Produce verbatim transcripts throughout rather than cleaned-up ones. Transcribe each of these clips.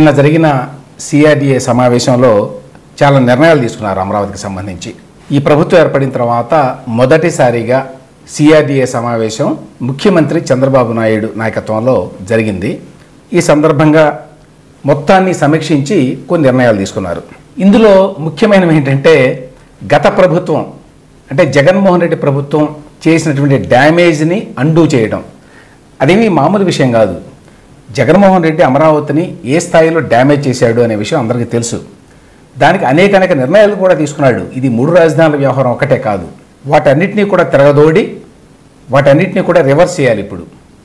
నిన్న జరిగిన సిఆర్డిఏ సమావేశంలో చాలా నిర్ణయాలు తీసుకున్నారు అమరావతికి సంబంధించి. ఈ ప్రభుత్వం ఏర్పడిన తర్వాత మొదటిసారిగా సిఆర్డిఏ సమావేశం ముఖ్యమంత్రి చంద్రబాబు నాయుడు నాయకత్వంలో జరిగింది. ఈ సందర్భంగా మొత్తాన్ని సమీక్షించి కొన్ని నిర్ణయాలు తీసుకున్నారు. ఇందులో ముఖ్యమైనవి ఏంటంటే గత ప్రభుత్వం అంటే జగన్మోహన్ రెడ్డి ప్రభుత్వం చేసినటువంటి డ్యామేజ్ని అండూ చేయడం. అదేమీ మామూలు విషయం కాదు. జగన్మోహన్ రెడ్డి అమరావతిని ఏ స్థాయిలో డ్యామేజ్ చేశాడు అనే విషయం అందరికీ తెలుసు. దానికి అనేక అనేక నిర్ణయాలు కూడా తీసుకున్నాడు. ఇది మూడు రాజధానుల వ్యవహారం ఒకటే కాదు, వాటన్నిటినీ కూడా తిరగదోడి వాటన్నిటినీ కూడా రివర్స్ చేయాలి. ఇప్పుడు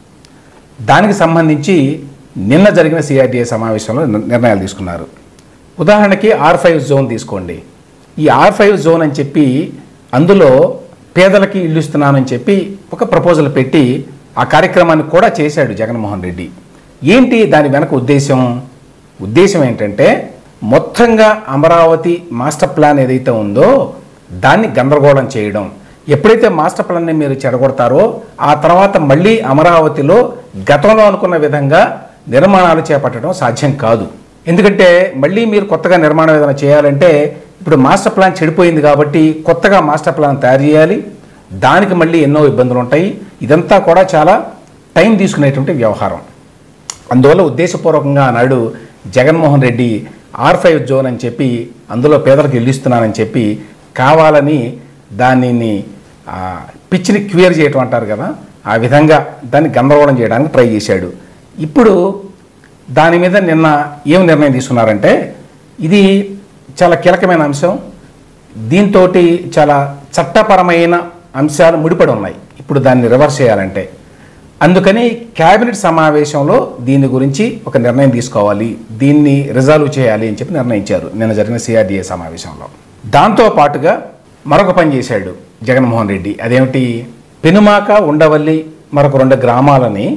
దానికి సంబంధించి నిన్న జరిగిన సిఆర్డిఏ సమావేశంలో నిర్ణయాలు తీసుకున్నారు. ఉదాహరణకి ఆర్ ఫైవ్ జోన్ తీసుకోండి. ఈ ఆర్ ఫైవ్ జోన్ అని చెప్పి అందులో పేదలకి ఇల్లు ఇస్తున్నానని చెప్పి ఒక ప్రపోజల్ పెట్టి ఆ కార్యక్రమాన్ని కూడా చేశాడు జగన్మోహన్ రెడ్డి. ఏంటి దాని వెనక ఉద్దేశం? ఉద్దేశం ఏంటంటే మొత్తంగా అమరావతి మాస్టర్ ప్లాన్ ఏదైతే ఉందో దాన్ని గందరగోళం చేయడం. ఎప్పుడైతే మాస్టర్ ప్లాన్ని మీరు చెడగొడతారో ఆ తర్వాత మళ్ళీ అమరావతిలో గతంలో అనుకున్న విధంగా నిర్మాణాలు చేపట్టడం సాధ్యం కాదు. ఎందుకంటే మళ్ళీ మీరు కొత్తగా నిర్మాణం ఏదైనా చేయాలంటే ఇప్పుడు మాస్టర్ ప్లాన్ చెడిపోయింది కాబట్టి కొత్తగా మాస్టర్ ప్లాన్ తయారు చేయాలి. దానికి మళ్ళీ ఎన్నో ఇబ్బందులు ఉంటాయి. ఇదంతా కూడా చాలా టైం తీసుకునేటువంటి వ్యవహారం. అందువల్ల ఉద్దేశపూర్వకంగా ఆనాడు Jaganmohan Reddy R five zone అని చెప్పి అందులో పేదలకు ఇల్లు ఇస్తున్నానని చెప్పి కావాలని దానిని పిచ్చిని క్లియర్ చేయటం అంటారు కదా, ఆ విధంగా దాన్ని గందరగోళం చేయడానికి ట్రై చేశాడు. ఇప్పుడు దాని మీద నిన్న ఏం నిర్ణయం తీసుకున్నారంటే ఇది చాలా కీలకమైన అంశం. దీంతో చాలా చట్టపరమైన అంశాలు ముడిపడి ఉన్నాయి. ఇప్పుడు దాన్ని రివర్స్ చేయాలంటే అందుకని క్యాబినెట్ సమావేశంలో దీని గురించి ఒక నిర్ణయం తీసుకోవాలి, దీన్ని రిజాల్వ్ చేయాలి అని చెప్పి నిర్ణయించారు నిన్న జరిగిన సిఆర్డిఏ సమావేశంలో. దాంతో పాటుగా మరొక పని చేశాడు జగన్మోహన్ రెడ్డి. అదేమిటి? పెనుమాక, ఉండవల్లి మరొక రెండు గ్రామాలని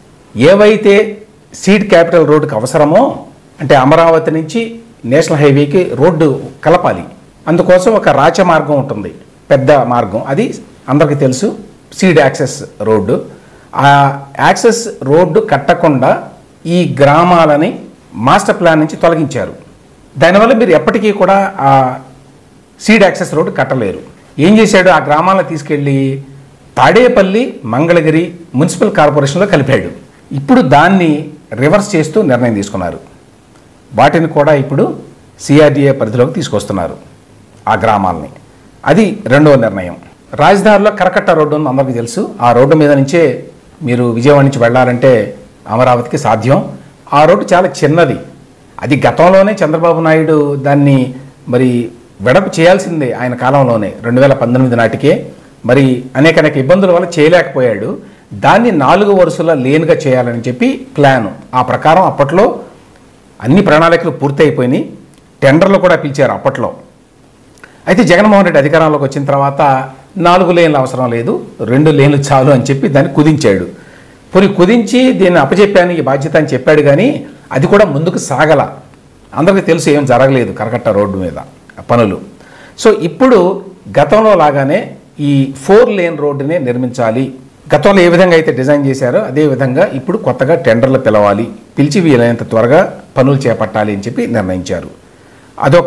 ఏవైతే సీడ్ క్యాపిటల్ రోడ్డుకి అవసరమో అంటే అమరావతి నుంచి నేషనల్ హైవేకి రోడ్డు కలపాలి. అందుకోసం ఒక రాచ మార్గం ఉంటుంది, పెద్ద మార్గం, అది అందరికీ తెలుసు, సీడ్ యాక్సెస్ రోడ్డు. ఆ యాక్సెస్ రోడ్డు కట్టకుండా ఈ గ్రామాలని మాస్టర్ ప్లాన్ నుంచి తొలగించారు. దానివల్ల మీరు ఎప్పటికీ కూడా ఆ సీడ్ యాక్సెస్ రోడ్డు కట్టలేరు. ఏం చేశాడు? ఆ గ్రామాలను తీసుకెళ్ళి తాడేపల్లి, మంగళగిరి మున్సిపల్ కార్పొరేషన్లో కలిపాడు. ఇప్పుడు దాన్ని రివర్స్ చేస్తూ నిర్ణయం తీసుకున్నారు. వాటిని కూడా ఇప్పుడు సిఆర్డిఏ పరిధిలోకి తీసుకొస్తున్నారు ఆ గ్రామాలని. అది రెండవ నిర్ణయం. రాజధానిలో కరకట్ట రోడ్డు ఉంది, అందరికీ తెలుసు. ఆ రోడ్డు మీద నుంచే మీరు విజయవాడ నుంచి వెళ్ళాలంటే అమరావతికి సాధ్యం. ఆ రోడ్డు చాలా చిన్నది. అది గతంలోనే చంద్రబాబు నాయుడు దాన్ని మరి వెడపు చేయాల్సిందే ఆయన కాలంలోనే, రెండు వేల పంతొమ్మిది నాటికే. మరి అనేక అనేక ఇబ్బందుల వల్ల చేయలేకపోయాడు. దాన్ని నాలుగు వరుసల లేన్గా చేయాలని చెప్పి ప్లాను. ఆ ప్రకారం అప్పట్లో అన్ని ప్రణాళికలు పూర్తి అయిపోయినాయి. టెండర్లు కూడా పిలిచారు అప్పట్లో. అయితే జగన్మోహన్ రెడ్డి అధికారంలోకి వచ్చిన తర్వాత నాలుగు లేన్లు అవసరం లేదు, రెండు లేన్లు చాలు అని చెప్పి దాన్ని కుదించాడు. పోనీ కుదించి దీన్ని అప్పచెప్పాను ఈ బాధ్యత అని చెప్పాడు, కానీ అది కూడా ముందుకు సాగల. అందరికీ తెలుసు ఏం జరగలేదు కరకట్ట రోడ్డు మీద పనులు. సో ఇప్పుడు గతంలో లాగానే ఈ ఫోర్ లేన్ రోడ్డునే నిర్మించాలి. గతంలో ఏ విధంగా అయితే డిజైన్ చేశారో అదే విధంగా ఇప్పుడు కొత్తగా టెండర్లు పిలవాలి, పిలిచి వీలైనంత త్వరగా పనులు చేపట్టాలి అని చెప్పి నిర్ణయించారు. అదొక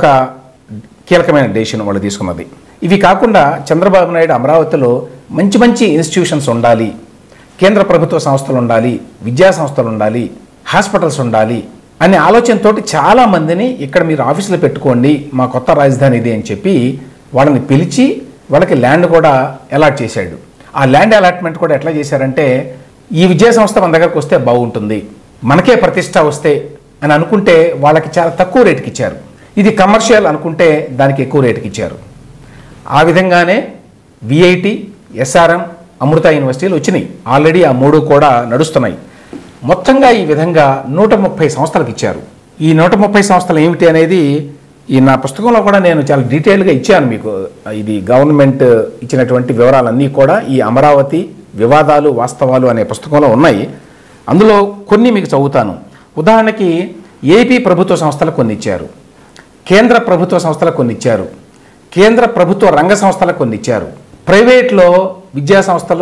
కీలకమైన డెసిషన్ వాళ్ళు తీసుకున్నది. ఇవి కాకుండా చంద్రబాబు నాయుడు అమరావతిలో మంచి మంచి ఇన్స్టిట్యూషన్స్ ఉండాలి, కేంద్ర ప్రభుత్వ సంస్థలు ఉండాలి, విద్యా సంస్థలు ఉండాలి, హాస్పిటల్స్ ఉండాలి అనే ఆలోచనతో చాలామందిని ఇక్కడ మీరు ఆఫీసులో పెట్టుకోండి, మా కొత్త రాజధాని ఇది అని చెప్పి వాళ్ళని పిలిచి వాళ్ళకి ల్యాండ్ కూడా అలాట్ చేశాడు. ఆ ల్యాండ్ అలాట్మెంట్ కూడా ఎట్లా చేశారంటే ఈ విద్యా సంస్థ మన దగ్గరకు వస్తే బాగుంటుంది, మనకే ప్రతిష్ట వస్తే అని అనుకుంటే వాళ్ళకి చాలా తక్కువ రేటుకి ఇచ్చారు. ఇది కమర్షియల్ అనుకుంటే దానికి ఎక్కువ రేటుకి ఇచ్చారు. ఆ విధంగానే విఐటి, ఎస్ఆర్ఎం, అమృత యూనివర్సిటీలు వచ్చినాయి. ఆల్రెడీ ఆ మూడు కూడా నడుస్తున్నాయి. మొత్తంగా ఈ విధంగా నూట ముప్పై సంస్థలకు ఇచ్చారు. ఈ నూట ముప్పై సంస్థలు ఏమిటి అనేది ఈ నా పుస్తకంలో కూడా నేను చాలా డీటెయిల్గా ఇచ్చాను మీకు. ఇది గవర్నమెంట్ ఇచ్చినటువంటి వివరాలన్నీ కూడా ఈ అమరావతి వివాదాలు వాస్తవాలు అనే పుస్తకంలో ఉన్నాయి. అందులో కొన్ని మీకు చదువుతాను. ఉదాహరణకి ఏపీ ప్రభుత్వ సంస్థలకు కొన్ని ఇచ్చారు, కేంద్ర ప్రభుత్వ సంస్థలకు కొన్ని ఇచ్చారు, కేంద్ర ప్రభుత్వ రంగ సంస్థలకు కొన్ని ఇచ్చారు, ప్రైవేట్లో విద్యా సంస్థలు,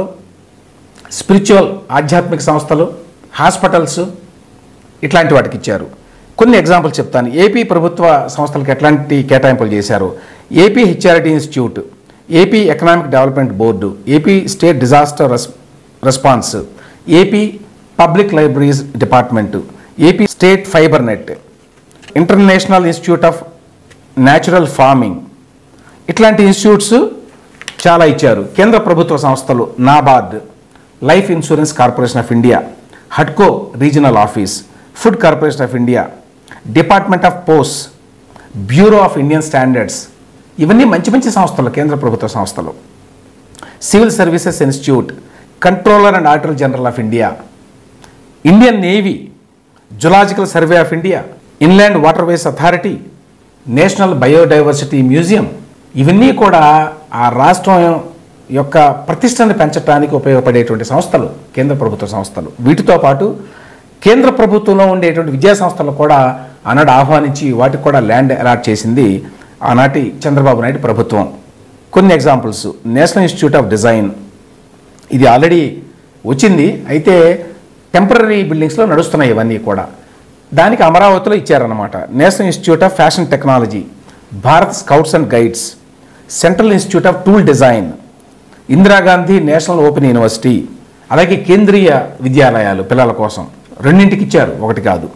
స్పిరిచువల్ ఆధ్యాత్మిక సంస్థలు, హాస్పిటల్స్ ఇట్లాంటి వాటికి ఇచ్చారు. కొన్ని ఎగ్జాంపుల్స్ చెప్తాను. ఏపీ ప్రభుత్వ సంస్థలకు ఎట్లాంటి కేటాయింపులు చేశారు. AP HRD institute, AP economic development board, AP state disaster res response, AP public libraries department, AP state fibre net, international institute of natural farming, ఇట్లాంటి ఇన్స్టిట్యూట్స్ చాలా ఇచ్చారు. కేంద్ర ప్రభుత్వ సంస్థలు NABARD, life insurance corporation of India, హడ్కో regional office, food corporation of India, department of post, bureau of Indian standards, ఇవన్నీ మంచి మంచి సంస్థలు, కేంద్ర ప్రభుత్వ సంస్థలు. Civil services institute, controller and auditor general of India, Indian navy, zoological survey of India, inland waterways authority, national biodiversity museum, ఇవన్నీ కూడా ఆ రాష్ట్రం యొక్క ప్రతిష్టను పెంచడానికి ఉపయోగపడేటువంటి సంస్థలు, కేంద్ర ప్రభుత్వ సంస్థలు. వీటితో పాటు కేంద్ర ప్రభుత్వంలో ఉండేటువంటి విద్యా సంస్థలు కూడా ఆనాడు ఆహ్వానించి వాటికి కూడా ల్యాండ్ అలాట్ చేసింది ఆనాటి చంద్రబాబు నాయుడు ప్రభుత్వం. కొన్ని examples, national institute of design, ఇది ఆల్రెడీ వచ్చింది, అయితే టెంపరీ బిల్డింగ్స్లో నడుస్తున్నాయి ఇవన్నీ కూడా. దానికి అమరావతిలో ఇచ్చారన్నమాట. National institute of fashion technology, Bharat scouts and guides, central institute of tool design, Indira Gandhi national open university, అలాగే కేంద్రీయ విద్యాలయాలు పిల్లల కోసం రెండింటికి ఇచ్చారు, ఒకటి కాదు.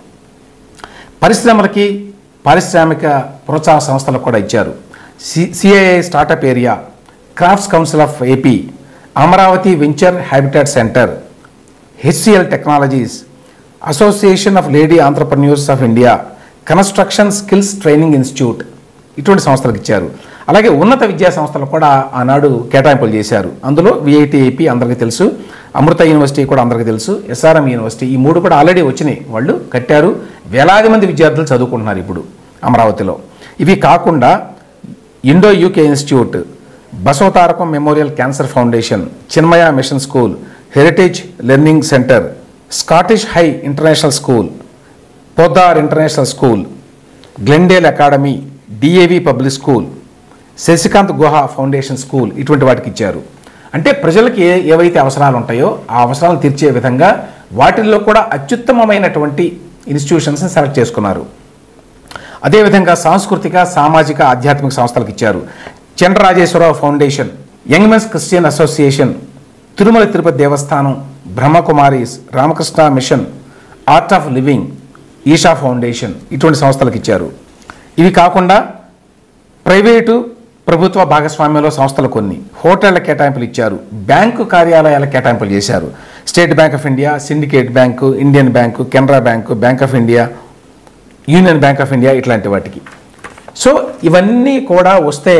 పరిశ్రమలకి పారిశ్రామిక ప్రోత్సాహ సంస్థలకు కూడా ఇచ్చారు. C CII startup area, crafts council of AP, Amaravati venture habitat centre, HCL technologies, association of lady entrepreneurs of India, construction skills training institute, ఇటువంటి సంస్థలకు ఇచ్చారు. అలాగే ఉన్నత విద్యా సంస్థలు కూడా ఆనాడు కేటాయింపులు చేశారు. అందులో విఐటి ఏపీ అందరికీ తెలుసు, అమృత యూనివర్సిటీ కూడా అందరికీ తెలుసు, ఎస్ఆర్ఎం యూనివర్సిటీ, ఈ మూడు కూడా ఆల్రెడీ వచ్చినాయి, వాళ్ళు కట్టారు. వేలాది మంది విద్యార్థులు చదువుకుంటున్నారు ఇప్పుడు అమరావతిలో. ఇవి కాకుండా Indo UK institute, Basavatarakam memorial cancer foundation, Chinmaya mission school, heritage learning centre, Scottish high international school, Podar international school, Glendale academy, DAV public school, Shashikant Guha foundation school, ఇటువంటి వాటికి ఇచ్చారు. అంటే ప్రజలకు ఏ ఏవైతే అవసరాలు ఉంటాయో ఆ అవసరాలను తీర్చే విధంగా వాటిల్లో కూడా అత్యుత్తమమైనటువంటి ఇన్స్టిట్యూషన్స్ని సెలెక్ట్ చేసుకున్నారు. అదేవిధంగా సాంస్కృతిక, సామాజిక, ఆధ్యాత్మిక సంస్థలకు ఇచ్చారు. Chandra Rajeswara Rao foundation, young men's Christian association, Tirumala Tirupati Devasthanam, Brahma Kumaris, Ramakrishna mission, art of living, Isha foundation, ఇటువంటి సంస్థలకు ఇచ్చారు. ఇవి కాకుండా ప్రైవేటు ప్రభుత్వ భాగస్వామ్యంలో సంస్థలు కొన్ని, హోటళ్ల కేటాయింపులు ఇచ్చారు, బ్యాంకు కార్యాలయాల కేటాయింపులు చేశారు. State bank of India, syndicate bank, Indian bank, Canara bank, bank of India, union bank of India, ఇట్లాంటి వాటికి. సో ఇవన్నీ కూడా వస్తే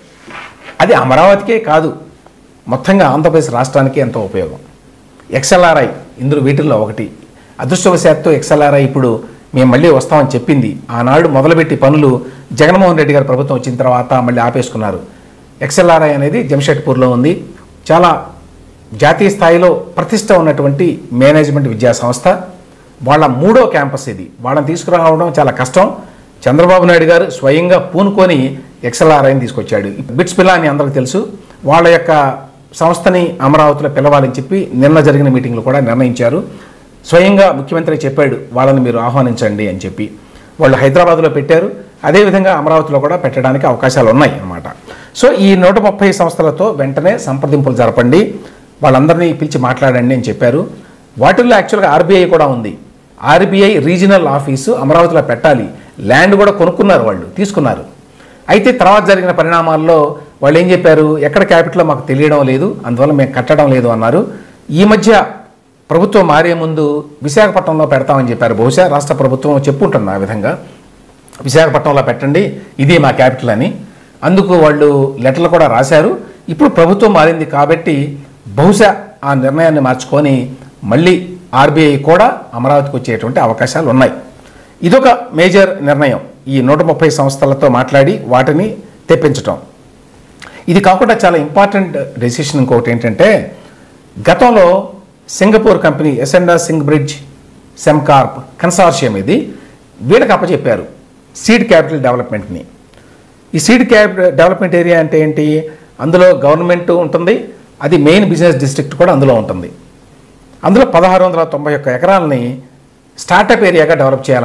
అది అమరావతికే కాదు, మొత్తంగా ఆంధ్రప్రదేశ్ రాష్ట్రానికి ఎంతో ఉపయోగం. ఎక్స్ఎల్ఆర్ఐ ఇందులో వీటిల్లో ఒకటి. అదృష్టవశాత్తు ఎక్స్ఎల్ఆర్ఐ ఇప్పుడు మేము మళ్ళీ వస్తామని చెప్పింది. ఆనాడు మొదలుపెట్టి పనులు జగన్మోహన్ రెడ్డి గారి ప్రభుత్వం వచ్చిన తర్వాత మళ్ళీ ఆపేసుకున్నారు. ఎక్స్ఎల్ఆర్ఐ అనేది జంషెడ్పూర్లో ఉంది. చాలా జాతీయ స్థాయిలో ప్రతిష్ట ఉన్నటువంటి మేనేజ్మెంట్ విద్యా సంస్థ. వాళ్ళ మూడో క్యాంపస్ ఇది. వాళ్ళని తీసుకురావడం చాలా కష్టం. చంద్రబాబు నాయుడు గారు స్వయంగా పూనుకొని ఎక్స్ఎల్ఆర్ఐని తీసుకొచ్చాడు. బిట్స్ పిల్ల అని అందరికీ తెలుసు. వాళ్ళ యొక్క సంస్థని అమరావతిలో పిలవాలని చెప్పి నిన్న జరిగిన మీటింగ్లో కూడా నిర్ణయించారు. స్వయంగా ముఖ్యమంత్రి చెప్పాడు వాళ్ళని మీరు ఆహ్వానించండి అని చెప్పి. వాళ్ళు హైదరాబాద్లో పెట్టారు, అదేవిధంగా అమరావతిలో కూడా పెట్టడానికి అవకాశాలు ఉన్నాయి అన్నమాట. సో ఈ నూట ముప్పై సంస్థలతో వెంటనే సంప్రదింపులు జరపండి, వాళ్ళందరినీ పిలిచి మాట్లాడండి అని చెప్పారు. వాటిల్లో యాక్చువల్గా ఆర్బీఐ కూడా ఉంది. ఆర్బీఐ రీజనల్ ఆఫీసు అమరావతిలో పెట్టాలి. ల్యాండ్ కూడా కొనుక్కున్నారు, వాళ్ళు తీసుకున్నారు. అయితే తర్వాత జరిగిన పరిణామాల్లో వాళ్ళు ఏం చెప్పారు, ఎక్కడ క్యాపిటల్ మాకు తెలియడం లేదు, అందువల్ల మేము కట్టడం లేదు అన్నారు. ఈ మధ్య ప్రభుత్వం మారే ముందు విశాఖపట్నంలో పెడతామని చెప్పారు. బహుశా రాష్ట్ర ప్రభుత్వం చెప్పుంటుంది ఆ విధంగా, విశాఖపట్నంలో పెట్టండి ఇది మా క్యాపిటల్ అని. అందుకు వాళ్ళు లెటర్లు కూడా రాశారు. ఇప్పుడు ప్రభుత్వం మారింది కాబట్టి బహుశా ఆ నిర్ణయాన్ని మార్చుకొని మళ్ళీ ఆర్బీఐ కూడా అమరావతికి వచ్చేటువంటి అవకాశాలు ఉన్నాయి. ఇదొక మేజర్ నిర్ణయం, ఈ నూట ముప్పై సంస్థలతో మాట్లాడి వాటిని తెప్పించటం. ఇది కాకుండా చాలా ఇంపార్టెంట్ డెసిషన్ ఇంకొకటి ఏంటంటే, గతంలో Singapore company S and R Singbridge Sembcorp consortium ఇది వీళ్ళకి అప్పచెప్పారు సీడ్ క్యాపిటల్ డెవలప్మెంట్ని. ఈ సీడ్ క్యాపిటల్ డెవలప్మెంట్ ఏరియా అంటే ఏంటి, అందులో గవర్నమెంట్ ఉంటుంది, అది మెయిన్ బిజినెస్ డిస్ట్రిక్ట్ కూడా అందులో ఉంటుంది. అందులో పదహారు వందల తొంభై ఒక్క ఎకరాలని స్టార్టప్ ఏరియాగా డెవలప్ చేయాలన్నారు.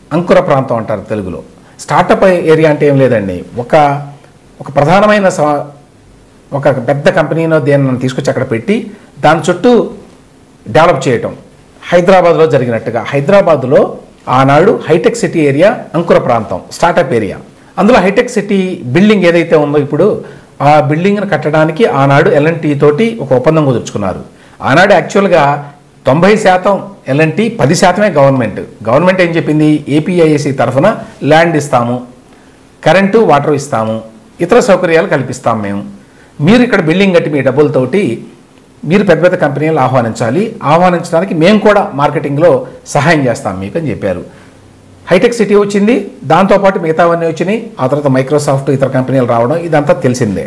అంకుర ప్రాంతం అంటారు తెలుగులో. స్టార్టప్ ఏరియా అంటే ఏం లేదండి, ఒక ఒక ప్రధానమైన ఒక పెద్ద కంపెనీనో దేన్ని తీసుకొచ్చి అక్కడ పెట్టి దాని చుట్టూ డెవలప్ చేయటం. హైదరాబాద్లో జరిగినట్టుగా హైదరాబాద్లో ఆనాడు హైటెక్ సిటీ ఏరియా అంకుర ప్రాంతం, స్టార్టప్ ఏరియా. అందులో హైటెక్ సిటీ బిల్డింగ్ ఏదైతే ఉందో ఇప్పుడు ఆ బిల్డింగ్ను కట్టడానికి ఆనాడు ఎల్ఎన్టీ తోటి ఒక ఒప్పందం కుదుర్చుకున్నారు. ఆనాడు యాక్చువల్గా తొంభై శాతం ఎల్ఎన్టీ, పది శాతమే గవర్నమెంట్. గవర్నమెంట్ ఏం చెప్పింది, ఏపీఐఏసీ తరఫున ల్యాండ్ ఇస్తాము, కరెంటు వాటర్ ఇస్తాము, ఇతర సౌకర్యాలు కల్పిస్తాం మేము, మీరు ఇక్కడ బిల్డింగ్ కట్టి మీ డబ్బులతోటి మీరు పెద్ద పెద్ద కంపెనీలు ఆహ్వానించాలి, ఆహ్వానించడానికి మేము కూడా మార్కెటింగ్లో సహాయం చేస్తాం మీకు అని చెప్పారు. హైటెక్ సిటీ వచ్చింది, దాంతోపాటు మిగతావన్నీ వచ్చినాయి. ఆ తర్వాత మైక్రోసాఫ్ట్ ఇతర కంపెనీలు రావడం ఇదంతా తెలిసిందే.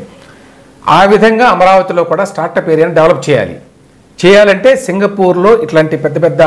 ఆ విధంగా అమరావతిలో కూడా స్టార్టప్ ఏరియాని డెవలప్ చేయాలి. చేయాలంటే సింగపూర్లో ఇట్లాంటి పెద్ద పెద్ద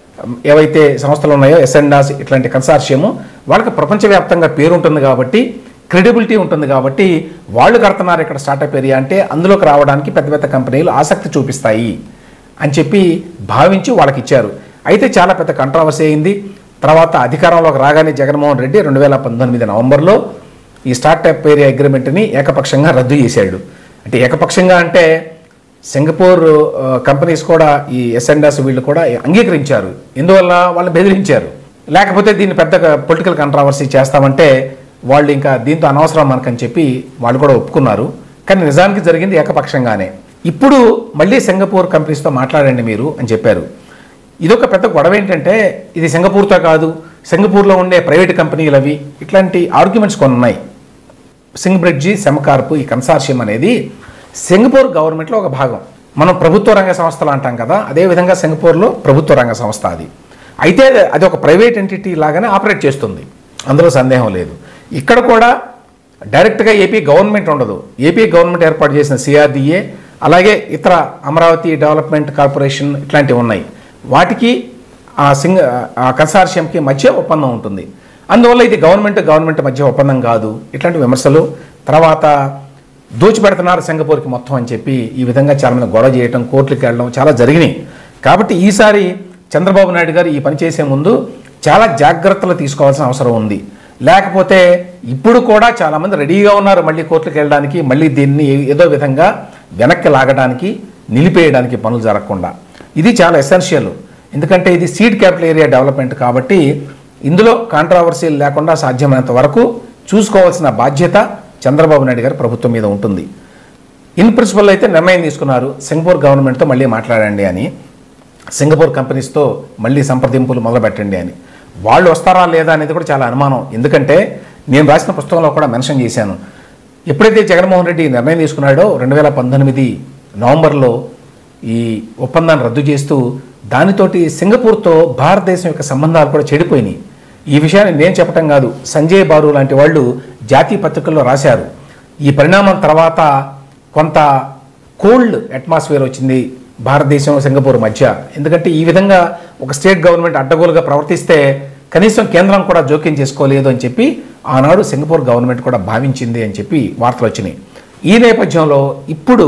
ఏవైతే సంస్థలు ఉన్నాయో ఎస్ఎండాస్ ఇట్లాంటి కన్సార్షియము వాళ్ళకి ప్రపంచవ్యాప్తంగా పేరు ఉంటుంది కాబట్టి, క్రెడిబిలిటీ ఉంటుంది కాబట్టి వాళ్ళు కడుతున్నారు ఇక్కడ స్టార్టప్ ఏరియా అంటే అందులోకి రావడానికి పెద్ద పెద్ద కంపెనీలు ఆసక్తి చూపిస్తాయి అని చెప్పి భావించి వాళ్ళకి ఇచ్చారు. అయితే చాలా పెద్ద కంట్రవర్సీ అయింది. తర్వాత అధికారంలోకి రాగానే జగన్మోహన్ రెడ్డి రెండు వేల పంతొమ్మిది నవంబర్లో ఈ స్టార్టప్ ఏరియా అగ్రిమెంట్ని ఏకపక్షంగా రద్దు చేశాడు. అంటే ఏకపక్షంగా అంటే సింగపూర్ కంపెనీస్ కూడా ఈ ఎస్ఎండాస్ వీళ్ళు కూడా అంగీకరించారు. ఎందువల్ల వాళ్ళు బెదిరించారు, లేకపోతే దీన్ని పెద్ద పొలిటికల్ కంట్రవర్సీ చేస్తామంటే వాళ్ళు ఇంకా దీంతో అనవసరం మనకని చెప్పి వాళ్ళు కూడా ఒప్పుకున్నారు. కానీ నిజానికి జరిగింది ఏకపక్షంగానే. ఇప్పుడు మళ్ళీ సింగపూర్ కంపెనీస్తో మాట్లాడండి మీరు అని చెప్పారు. ఇదొక పెద్ద గొడవ. ఏంటంటే ఇది సింగపూర్తో కాదు, సింగపూర్లో ఉండే ప్రైవేట్ కంపెనీలు అవి, ఇట్లాంటి ఆర్గ్యుమెంట్స్ కొన్ని ఉన్నాయి. సింగ్ బ్రిడ్జి, సెమకార్ప్ ఈ కన్సార్షియం అనేది సింగపూర్ గవర్నమెంట్లో ఒక భాగం. మనం ప్రభుత్వ రంగ సంస్థలు అంటాం కదా, అదేవిధంగా సింగపూర్లో ప్రభుత్వ రంగ సంస్థ అది. అయితే అది ఒక ప్రైవేట్ ఎంటిటీ లాగానే ఆపరేట్ చేస్తుంది, అందులో సందేహం లేదు. ఇక్కడ కూడా డైరెక్ట్గా ఏపీ గవర్నమెంట్ ఉండదు. ఏపీ గవర్నమెంట్ ఏర్పాటు చేసిన సిఆర్డిఏ, అలాగే ఇతర అమరావతి డెవలప్మెంట్ కార్పొరేషన్ ఇట్లాంటివి ఉన్నాయి. వాటికి ఆ సింగ్ ఆ కన్సార్షియంకి మధ్య ఒప్పందం ఉంటుంది. అందువల్ల ఇది గవర్నమెంట్ గవర్నమెంట్ మధ్య ఒప్పందం కాదు. ఇట్లాంటి విమర్శలు, తర్వాత దోచిపెడుతున్నారు సింగపూర్కి మొత్తం అని చెప్పి ఈ విధంగా చాలామంది గొడవ చేయడం, కోర్టులకు వెళ్ళడం చాలా జరిగినాయి. కాబట్టి ఈసారి చంద్రబాబు నాయుడు గారు ఈ పని చేసే ముందు చాలా జాగ్రత్తలు తీసుకోవాల్సిన అవసరం ఉంది. లేకపోతే ఇప్పుడు కూడా చాలామంది రెడీగా ఉన్నారు మళ్ళీ కోర్టులకు వెళ్ళడానికి, మళ్ళీ దీన్ని ఏదో విధంగా వెనక్కి లాగడానికి, నిలిపేయడానికి పనులు జరగకుండా. ఇది చాలా ఎసెన్షియల్. ఎందుకంటే ఇది సీడ్ క్యాపిటల్ ఏరియా డెవలప్మెంట్ కాబట్టి ఇందులో కాంట్రవర్సీలు లేకుండా సాధ్యమైనంత వరకు చూసుకోవాల్సిన బాధ్యత చంద్రబాబు నాయుడు గారి ప్రభుత్వం మీద ఉంటుంది. ఇన్ ప్రిన్సిపల్ అయితే నిర్ణయం తీసుకున్నారు, సింగపూర్ గవర్నమెంట్తో మళ్ళీ మాట్లాడండి అని, సింగపూర్ కంపెనీస్తో మళ్ళీ సంప్రదింపులు మొదలుపెట్టండి అని. వాళ్ళు వస్తారా లేదా అనేది కూడా చాలా అనుమానం. ఎందుకంటే నేను రాసిన పుస్తకంలో కూడా మెన్షన్ చేశాను, ఎప్పుడైతే జగన్మోహన్ రెడ్డి నిర్ణయం తీసుకున్నాడో రెండు వేల పంతొమ్మిది నవంబర్లో ఈ ఒప్పందాన్ని రద్దు చేస్తూ దానితోటి సింగపూర్తో భారతదేశం యొక్క సంబంధాలు కూడా చెడిపోయినాయి. ఈ విషయాన్ని నేను చెప్పటం కాదు, సంజయ్ బారు లాంటి వాళ్ళు జాతీయ పత్రికల్లో రాశారు. ఈ పరిణామం తర్వాత కొంత కోల్డ్ అట్మాస్ఫియర్ వచ్చింది భారతదేశం సింగపూర్ మధ్య. ఎందుకంటే ఈ విధంగా ఒక స్టేట్ గవర్నమెంట్ అడ్డగోలుగా ప్రవర్తిస్తే కనీసం కేంద్రం కూడా జోక్యం చేసుకోలేదు అని చెప్పి ఆనాడు సింగపూర్ గవర్నమెంట్ కూడా భావించింది అని చెప్పి వార్తలు వచ్చినాయి. ఈ నేపథ్యంలో ఇప్పుడు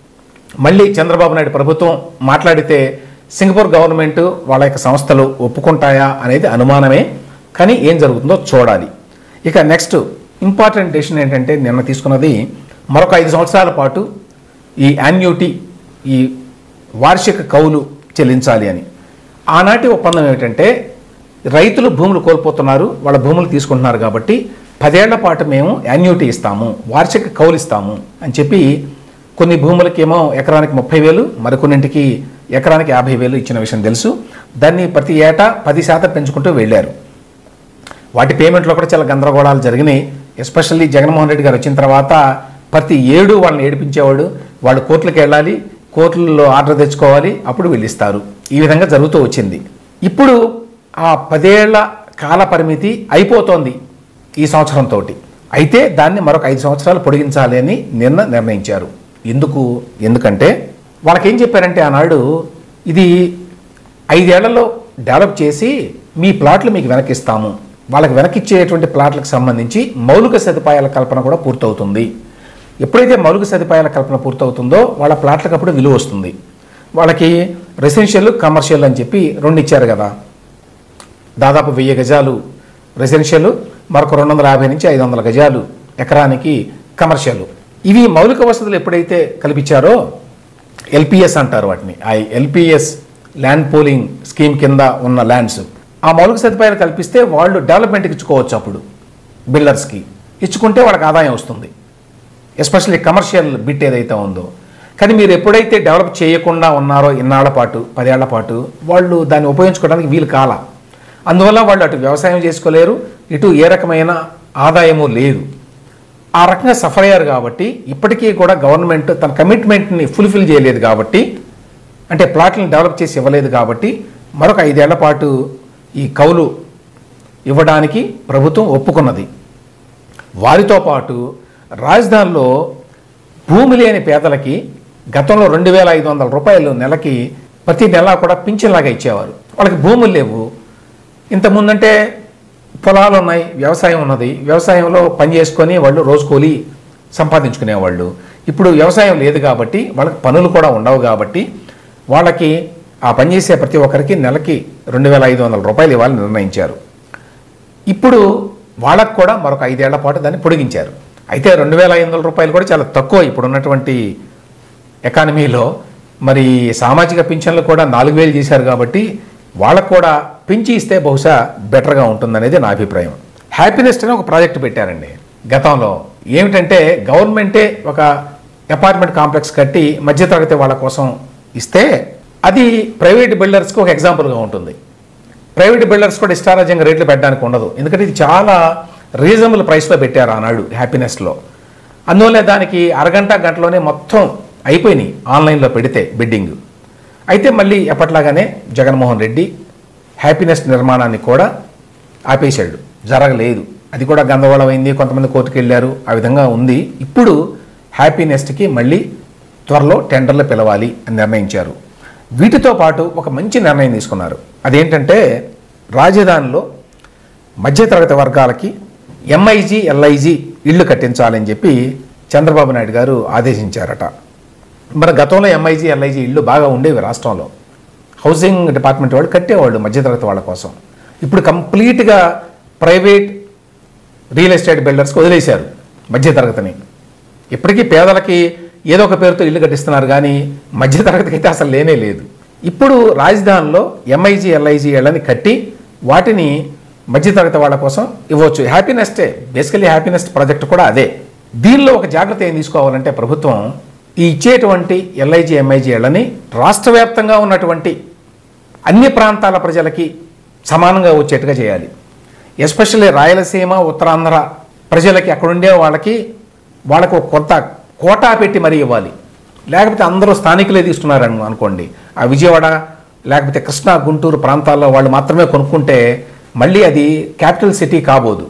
మళ్ళీ చంద్రబాబు నాయుడు ప్రభుత్వం మాట్లాడితే సింగపూర్ గవర్నమెంట్ వాళ్ళ యొక్క సంస్థలు ఒప్పుకుంటాయా అనేది అనుమానమే. కానీ ఏం జరుగుతుందో చూడాలి. ఇక నెక్స్ట్ ఇంపార్టెంట్ డెసిషన్ ఏంటంటే నిన్న తీసుకున్నది మరొక ఐదు సంవత్సరాల పాటు ఈ యాన్యుటీ, ఈ వార్షిక కౌలు చెల్లించాలి అని. ఆనాటి ఒప్పందం ఏమిటంటే రైతులు భూములు కోల్పోతున్నారు, వాళ్ళ భూములు తీసుకుంటున్నారు కాబట్టి పదేళ్ల పాటు మేము యాన్యుటీ ఇస్తాము, వార్షిక కౌలు ఇస్తాము అని చెప్పి కొన్ని భూములకేమో ఎకరానికి ముప్పై వేలు, మరికొన్నింటికి ఎకరానికి యాభై వేలు ఇచ్చిన విషయం తెలుసు. దాన్ని ప్రతి ఏటా పది శాతం పెంచుకుంటూ వెళ్ళారు. వాటి పేమెంట్లో కూడా చాలా గందరగోళాలు జరిగినాయి. ఎస్పెషల్లీ జగన్మోహన్ రెడ్డి గారు వచ్చిన తర్వాత ప్రతి ఏడు వాళ్ళని ఏడిపించేవాడు. వాళ్ళు కోర్టులకు వెళ్ళాలి, కోర్టుల్లో ఆర్డర్ తెచ్చుకోవాలి, అప్పుడు వెళ్ళిస్తారు. ఈ విధంగా జరుగుతూ వచ్చింది. ఇప్పుడు ఆ పదేళ్ల కాల పరిమితి అయిపోతోంది ఈ సంవత్సరంతో. అయితే దాన్ని మరొక ఐదు సంవత్సరాలు పొడిగించాలి అని నిన్న నిర్ణయించారు. ఎందుకు ఎందుకంటే వాళ్ళకేం చెప్పారంటే ఆనాడు ఇది ఐదేళ్లలో డెవలప్ చేసి మీ ప్లాట్లు మీకు వెనక్కిస్తాము, వాళ్ళకి వెనక్కిచ్చేటువంటి ప్లాట్లకు సంబంధించి మౌలిక సదుపాయాల కల్పన కూడా పూర్తవుతుంది. ఎప్పుడైతే మౌలిక సదుపాయాల కల్పన పూర్తవుతుందో వాళ్ళ ప్లాట్లకు అప్పుడు విలువ వస్తుంది. వాళ్ళకి రెసిడెన్షియల్, కమర్షియల్ అని చెప్పి రెండు ఇచ్చారు కదా, దాదాపు వెయ్యి గజాలు రెసిడెన్షియల్, మరొక రెండు వందల యాభై నుంచి ఐదు వందల గజాలు ఎకరానికి కమర్షియల్. ఇవి మౌలిక వసతులు ఎప్పుడైతే కల్పించారో ఎల్పిఎస్ అంటారు వాటిని, ఆ ఎల్పిఎస్ ల్యాండ్ పూలింగ్ స్కీమ్ కింద ఉన్న ల్యాండ్స్, ఆ మౌలిక సదుపాయాలు కల్పిస్తే వాళ్ళు డెవలప్మెంట్కి ఇచ్చుకోవచ్చు. అప్పుడు బిల్డర్స్కి ఇచ్చుకుంటే వాళ్ళకి ఆదాయం వస్తుంది, ఎస్పెషల్లీ కమర్షియల్ బిట్ ఏదైతే ఉందో. కానీ మీరు ఎప్పుడైతే డెవలప్ చేయకుండా ఉన్నారో ఇన్నాళ్ల పాటు, పదేళ్ల పాటు, వాళ్ళు దాన్ని ఉపయోగించుకోవడానికి వీలు కాల. అందువల్ల వాళ్ళు అటు వ్యవసాయం చేసుకోలేరు, ఇటు ఏ రకమైన ఆదాయము లేదు. ఆ రకంగా సఫర్ అయ్యారు. కాబట్టి ఇప్పటికీ కూడా గవర్నమెంట్ తన కమిట్మెంట్ని ఫుల్ఫిల్ చేయలేదు. కాబట్టి అంటే ప్లాట్లను డెవలప్ చేసి ఇవ్వలేదు. కాబట్టి మరొక ఐదేళ్ల పాటు ఈ కౌలు ఇవ్వడానికి ప్రభుత్వం ఒప్పుకున్నది. వారితో పాటు రాజధానిలో భూమి లేని పేదలకి గతంలో రెండు వేల ఐదు వందల రూపాయలు నెలకి ప్రతి నెల కూడా పింఛన్లాగా ఇచ్చేవారు. వాళ్ళకి భూములు లేవు. ఇంతకుముందంటే పొలాలు ఉన్నాయి, వ్యవసాయం ఉన్నది, వ్యవసాయంలో పని చేసుకొని వాళ్ళు రోజు కూలి సంపాదించుకునేవాళ్ళు. ఇప్పుడు వ్యవసాయం లేదు కాబట్టి వాళ్ళకి పనులు కూడా ఉండవు. కాబట్టి వాళ్ళకి ఆ పనిచేసే ప్రతి ఒక్కరికి నెలకి రెండు వేల ఐదు వందల రూపాయలు ఇవ్వాలని నిర్ణయించారు. ఇప్పుడు వాళ్ళకు కూడా మరొక ఐదేళ్ల పాటు దాన్ని పొడిగించారు. అయితే రెండు వేల ఐదు వందల రూపాయలు కూడా చాలా తక్కువ ఇప్పుడున్నటువంటి ఎకానమీలో. మరి సామాజిక పింఛన్లు కూడా నాలుగు వేలు చేశారు. కాబట్టి వాళ్ళకు కూడా పెంచి ఇస్తే బహుశా బెటర్గా ఉంటుందనేది నా అభిప్రాయం. హ్యాపీనెస్ట్ అని ఒక ప్రాజెక్ట్ పెట్టారండి గతంలో. ఏమిటంటే గవర్నమెంటే ఒక అపార్ట్మెంట్ కాంప్లెక్స్ కట్టి మధ్యతరగతి వాళ్ళ కోసం ఇస్తే అది ప్రైవేట్ బిల్డర్స్కి ఒక ఎగ్జాంపుల్గా ఉంటుంది. ప్రైవేట్ బిల్డర్స్ కూడా ఇష్టారాజ్యంగా రేట్లు పెట్టడానికి ఉండదు. ఎందుకంటే ఇది చాలా రీజనబుల్ ప్రైస్లో పెట్టారు ఆనాడు హ్యాపీనెస్లో. అందువల్ల దానికి అరగంట గంటలోనే మొత్తం అయిపోయినాయి ఆన్లైన్లో పెడితే బిడ్డింగ్. అయితే మళ్ళీ ఎప్పట్లాగానే జగన్మోహన్ రెడ్డి హ్యాపీనెస్ నిర్మాణాన్ని కూడా ఆపేశాడు, జరగలేదు. అది కూడా గందరగోళం అయింది, కొంతమంది కోర్టుకు వెళ్ళారు, ఆ విధంగా ఉంది. ఇప్పుడు హ్యాపీనెస్ట్కి మళ్ళీ త్వరలో టెండర్లు పిలవాలి అని నిర్ణయించారు. వీటితో పాటు ఒక మంచి నిర్ణయం తీసుకున్నారు. అదేంటంటే రాజధానిలో మధ్యతరగతి వర్గాలకి ఎంఐజీ ఎల్ఐజీ ఇళ్ళు కట్టించాలని చెప్పి చంద్రబాబు నాయుడు గారు ఆదేశించారట. మరి గతంలో ఎంఐజీ ఎల్ఐజీ ఇళ్ళు బాగా ఉండేవి రాష్ట్రంలో. హౌసింగ్ డిపార్ట్మెంట్ వాళ్ళు కట్టేవాళ్ళు మధ్యతరగతి వాళ్ళ కోసం. ఇప్పుడు కంప్లీట్గా ప్రైవేట్ రియల్ ఎస్టేట్ బిల్డర్స్కి వదిలేశారు మధ్యతరగతిని. ఇప్పటికీ పేదలకి ఏదో ఒక పేరుతో ఇల్లు కట్టిస్తున్నారు, కానీ మధ్యతరగతికి అయితే అసలు లేనే లేదు. ఇప్పుడు రాజధానిలో ఎంఐజీ ఎల్ఐజీ ఇళ్ళని కట్టి వాటిని మధ్యతరగతి వాళ్ళ కోసం ఇవ్వచ్చు. హ్యాపీనెస్టే, బేసికలీ హ్యాపీనెస్ట్ ప్రాజెక్ట్ కూడా అదే. దీనిలో ఒక జాగ్రత్త ఏం తీసుకోవాలంటే ప్రభుత్వం ఈ ఇచ్చేటువంటి ఎల్ఐజీ ఎంఐజీ ఇళ్ళని రాష్ట్ర వ్యాప్తంగా ఉన్నటువంటి అన్ని ప్రాంతాల ప్రజలకి సమానంగా వచ్చేట్టుగా చేయాలి. ఎస్పెషల్లీ రాయలసీమ, ఉత్తరాంధ్ర ప్రజలకి అక్కడుండే వాళ్ళకి వాళ్ళకు కొంత కోటా పెట్టి మరీ ఇవ్వాలి. లేకపోతే అందరూ స్థానికులే తీసుకున్నారు అనుకోండి, ఆ విజయవాడ లేకపోతే కృష్ణా, గుంటూరు ప్రాంతాల్లో వాళ్ళు మాత్రమే కొనుక్కుంటే మళ్ళీ అది క్యాపిటల్ సిటీ కాబోదు.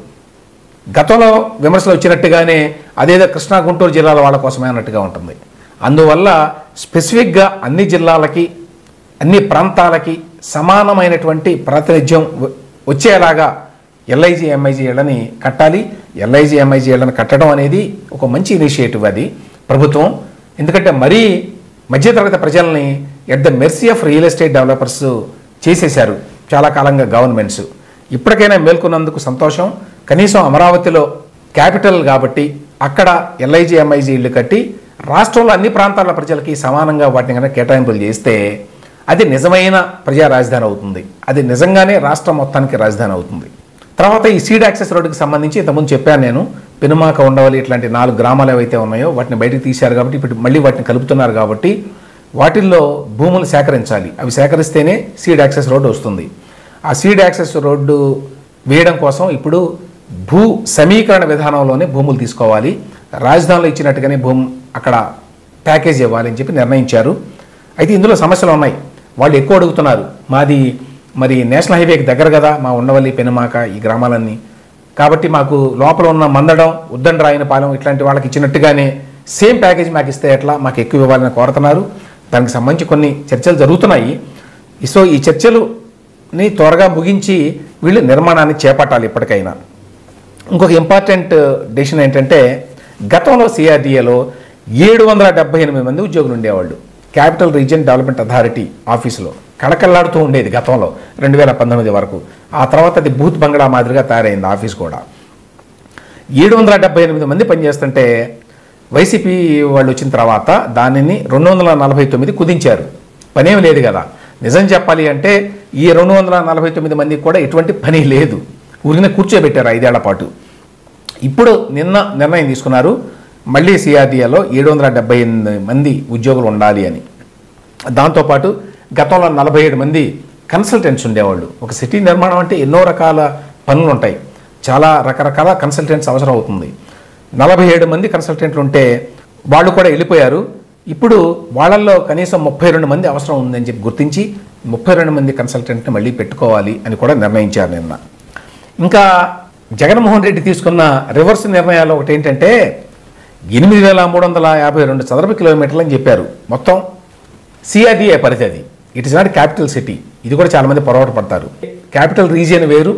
గతంలో విమర్శలు వచ్చినట్టుగానే అదేదో కృష్ణా, గుంటూరు జిల్లాల వాళ్ళ కోసమే అన్నట్టుగా ఉంటుంది. అందువల్ల స్పెసిఫిక్గా అన్ని జిల్లాలకి, అన్ని ప్రాంతాలకి సమానమైనటువంటి ప్రాతినిధ్యం వచ్చేలాగా ఎల్ఐజీ ఎంఐజీ ఇళ్ళని కట్టాలి. ఎల్ఐజీ ఎంఐజీ ఇళ్ళని కట్టడం అనేది ఒక మంచి ఇనిషియేటివ్ అది ప్రభుత్వం. ఎందుకంటే మరీ మధ్యతరగతి ప్రజల్ని at the mercy of real estate developers చేసేశారు చాలా కాలంగా గవర్నమెంట్స్. ఇప్పటికైనా మేల్కొన్నందుకు సంతోషం. కనీసం అమరావతిలో క్యాపిటల్ కాబట్టి అక్కడ ఎల్ఐజీ ఎంఐజీ ఇళ్ళు కట్టి రాష్ట్రంలో అన్ని ప్రాంతాల ప్రజలకి సమానంగా వాటిని కనుక కేటాయింపులు చేస్తే అది నిజమైన ప్రజా రాజధాని అవుతుంది. అది నిజంగానే రాష్ట్రం మొత్తానికి రాజధాని అవుతుంది. తర్వాత ఈ సీడ్ యాక్సెస్ రోడ్డుకి సంబంధించి ఇంతకుముందు చెప్పాను నేను, పెనుమాక, ఉండవల్లి ఇట్లాంటి నాలుగు గ్రామాలు ఏవైతే ఉన్నాయో వాటిని బయటకు తీశారు. కాబట్టి ఇప్పుడు మళ్ళీ వాటిని కలుపుతున్నారు. కాబట్టి వాటిల్లో భూములు సేకరించాలి. అవి సేకరిస్తేనే సీడ్ యాక్సెస్ రోడ్డు వస్తుంది. ఆ సీడ్ యాక్సెస్ రోడ్డు వేయడం కోసం ఇప్పుడు భూ సమీకరణ విధానంలోనే భూములు తీసుకోవాలి. రాజధానిలో ఇచ్చినట్టుగానే భూమి అక్కడ ప్యాకేజ్ ఇవ్వాలి అని చెప్పి నిర్ణయించారు. అయితే ఇందులో సమస్యలు ఉన్నాయి. వాళ్ళు ఎక్కువ అడుగుతున్నారు. మాది మరి నేషనల్ హైవేకి దగ్గర కదా మా ఉండవల్లి, పెనుమాక ఈ గ్రామాలన్నీ. కాబట్టి మాకు లోపల ఉన్న మందడం, ఉద్దండ రాయనపాలెం ఇట్లాంటి వాళ్ళకి ఇచ్చినట్టుగానే సేమ్ ప్యాకేజ్ మాకు ఇస్తే ఎట్లా, మాకు ఎక్కువ ఇవ్వాలని కోరుతున్నారు. దానికి సంబంధించి కొన్ని చర్చలు జరుగుతున్నాయి. సో ఈ చర్చలుని త్వరగా ముగించి వీళ్ళు నిర్మాణాన్ని చేపట్టాలి ఇప్పటికైనా. ఇంకొక ఇంపార్టెంట్ డెసిషన్ ఏంటంటే గతంలో సిఆర్డీఏలో ఏడు వందల డెబ్బై ఎనిమిది మంది ఉద్యోగులు ఉండేవాళ్ళు. క్యాపిటల్ రీజియన్ డెవలప్మెంట్ అథారిటీ ఆఫీసులో కళకళలాడుతూ ఉండేది గతంలో రెండు వేల పంతొమ్మిది వరకు. ఆ తర్వాత అది బూత్ బంగ్లా మాదిరిగా తయారైంది ఆఫీస్ కూడా. ఏడు వందల డెబ్బై ఎనిమిది మంది పనిచేస్తుంటే వైసీపీ వాళ్ళు వచ్చిన తర్వాత దానిని రెండు వందల నలభై తొమ్మిది కుదించారు. పనేం లేదు కదా. నిజం చెప్పాలి అంటే ఈ రెండు వందల నలభై తొమ్మిది మందికి కూడా ఎటువంటి పని లేదు, ఊరినే కూర్చోబెట్టారు ఐదేళ్ల పాటు. ఇప్పుడు నిన్న నిర్ణయం తీసుకున్నారు, మళ్ళీ సిఆర్డీఏలో ఏడు వందల డెబ్బై ఎనిమిది మంది ఉద్యోగులు ఉండాలి అని. దాంతోపాటు గతంలో నలభై ఏడు మంది కన్సల్టెంట్స్ ఉండేవాళ్ళు. ఒక సిటీ నిర్మాణం అంటే ఎన్నో రకాల పనులు ఉంటాయి, చాలా రకరకాల కన్సల్టెంట్స్ అవసరం అవుతుంది. నలభై ఏడు మంది కన్సల్టెంట్లు ఉంటే వాళ్ళు కూడా వెళ్ళిపోయారు. ఇప్పుడు వాళ్ళల్లో కనీసం ముప్పై రెండు మంది అవసరం ఉందని చెప్పి గుర్తించి ముప్పై రెండు మంది కన్సల్టెంట్ని మళ్ళీ పెట్టుకోవాలి అని కూడా నిర్ణయించారు నిన్న. ఇంకా జగన్మోహన్ రెడ్డి తీసుకున్న రివర్స్ నిర్ణయాలు ఒకటి ఏంటంటే ఎనిమిది వేల మూడు వందల యాభై రెండు చదరపు కిలోమీటర్లు అని చెప్పారు మొత్తం సిఆర్డీఏ పరిధి. అది it is not capital city. ఇది కూడా చాలామంది పొరపాటు పడతారు. క్యాపిటల్ రీజియన్ వేరు,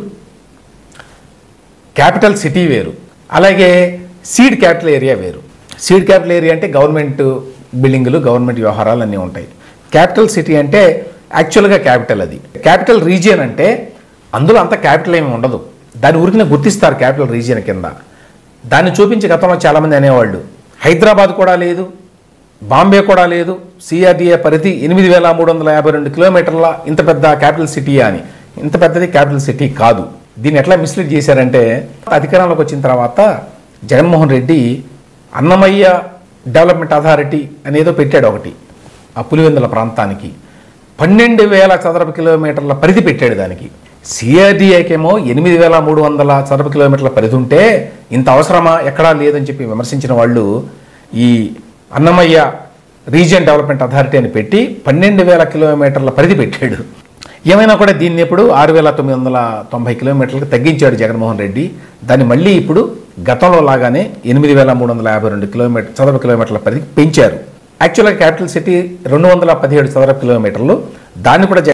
క్యాపిటల్ సిటీ వేరు, అలాగే సీడ్ క్యాపిటల్ ఏరియా వేరు. సీడ్ క్యాపిటల్ ఏరియా అంటే గవర్నమెంట్ బిల్డింగులు, గవర్నమెంట్ వ్యవహారాలు అన్నీ ఉంటాయి. క్యాపిటల్ సిటీ అంటే యాక్చువల్గా క్యాపిటల్. అది క్యాపిటల్ రీజియన్ అంటే అందులో అంత క్యాపిటల్ ఏమి ఉండదు, దాని ఊరికినే గుర్తిస్తారు క్యాపిటల్ రీజియన్ కింద. దాన్ని చూపించి గతంలో చాలామంది అనేవాళ్ళు హైదరాబాద్ కూడా లేదు, బాంబే కూడా లేదు, సిఆర్డీఏ పరిధి ఎనిమిది వేల మూడు వందల యాభై రెండు కిలోమీటర్ల ఇంత పెద్ద క్యాపిటల్ సిటీ అని. ఇంత పెద్దది క్యాపిటల్ సిటీ కాదు. దీన్ని ఎట్లా మిస్లీడ్ చేశారంటే అధికారంలోకి వచ్చిన తర్వాత జగన్మోహన్ రెడ్డి అన్నమయ్య డెవలప్మెంట్ అథారిటీ అనేదో పెట్టాడు ఒకటి ఆ పులివెందుల ప్రాంతానికి. పన్నెండు వేల చదరపు కిలోమీటర్ల పరిధి పెట్టాడు దానికి. సిఆర్డీఏకేమో ఎనిమిది వేల మూడు వందల చదరపు కిలోమీటర్ల పరిధి ఉంటే ఇంత అవసరమా, ఎక్కడా లేదని చెప్పి విమర్శించిన వాళ్ళు ఈ అన్నమయ్య రీజియన్ డెవలప్మెంట్ అథారిటీ అని పెట్టి పన్నెండు వేల కిలోమీటర్ల పరిధి పెట్టాడు. ఏమైనా కూడా దీన్ని ఇప్పుడు ఆరు వేల తొమ్మిది వందల తొంభై కిలోమీటర్లకు తగ్గించాడు జగన్మోహన్ రెడ్డి. దాన్ని మళ్ళీ ఇప్పుడు గతంలో లాగానే ఎనిమిది వేల మూడు వందల యాభై రెండు కిలోమీటర్ చదరపు కిలోమీటర్ల పరిధికి పెంచారు. యాక్చువల్గా క్యాపిటల్ సిటీ రెండు వందల పదిహేడు చదరపు కిలోమీటర్లు, దాన్ని కూడా